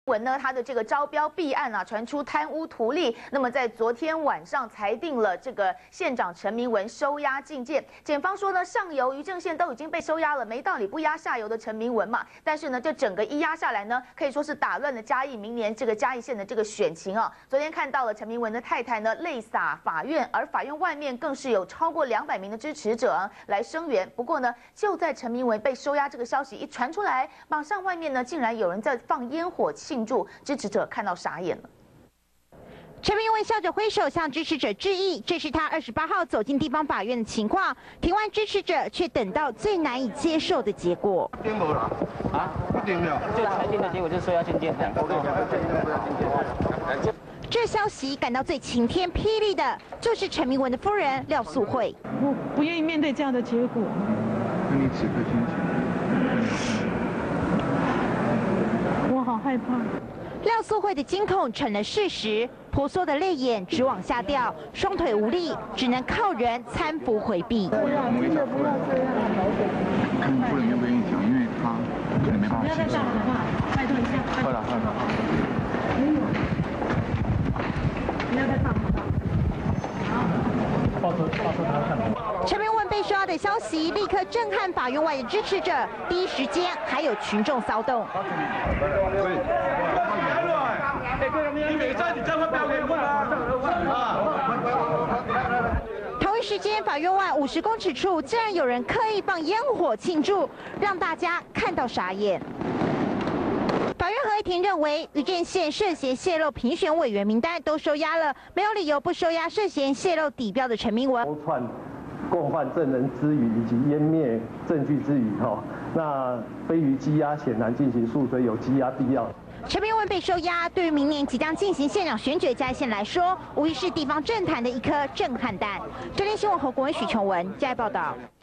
文呢，他的这个招标弊案啊，传出贪污图利。那么在昨天晚上裁定了这个县长陈明文收押禁见。检方说呢，上游渔政县都已经被收押了，没道理不押下游的陈明文嘛。但是呢，这整个一押下来呢，可以说是打乱了嘉义明年这个嘉义县的这个选情啊。昨天看到了陈明文的太太呢泪洒法院，而法院外面更是有超过200名的支持者来声援。不过呢，就在陈明文被收押这个消息一传出来，马上外面呢竟然有人在放烟火庆祝，支持者看到傻眼了。 陈明文笑着挥手向支持者致意，这是他28号走进地方法院的情况。庭外支持者却等到最难以接受的结果。 定没了啊？不定了，就裁定的结果就是说要禁见。 这消息感到最晴天霹雳的，就是陈明文的夫人廖素慧。 我不愿意面对这样的结果。 那你此刻心情？ 我好害怕。 廖素慧的惊恐成了事实，婆娑的泪眼直往下掉，双腿无力，只能靠人搀扶回避。 不要，真的不要这样， 看夫人愿不愿意讲，因为她可能没办法。 不要再大了好不好？拜托一下。 快了，快了。 没有。不要再大了。 报车他看到。 陈明文被收押的消息立刻震撼法院外的支持者，第一时间还有群众骚动。同一时间，法院外50公尺处竟然有人刻意放烟火庆祝，让大家看到傻眼。法院合议庭认为，渔政县涉嫌泄露评选委员名单都收押了，没有理由不收押涉嫌泄露底标的陈明文。 勾串共犯证人之余，以及湮灭证据之余，那非于羁押，显然进行诉追，有羁押必要。 陈明文被收押，对于明年即将进行县长选举的嘉义县来说，无疑是地方政坛的一颗震撼弹。这天新闻侯国文、许琼文嘉义报道。